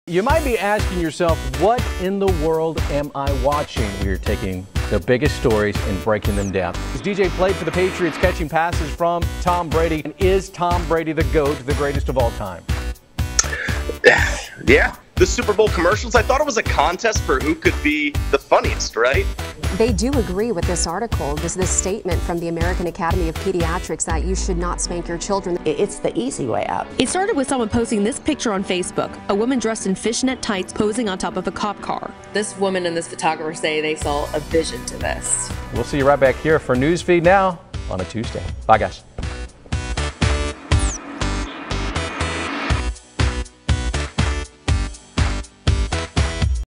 You might be asking yourself, what in the world am I watching? We're taking the biggest stories and breaking them down. DJ played for the Patriots, catching passes from Tom Brady. And is Tom Brady the GOAT, the greatest of all time? Yeah. The Super Bowl commercials, I thought it was a contest for who could be the funniest, right? They do agree with this article. This statement from the American Academy of Pediatrics that you should not spank your children. It's the easy way out. It started with someone posting this picture on Facebook, a woman dressed in fishnet tights posing on top of a cop car. This woman and this photographer say they saw a vision to this. We'll see you right back here for Newsfeed Now on a Tuesday. Bye, guys.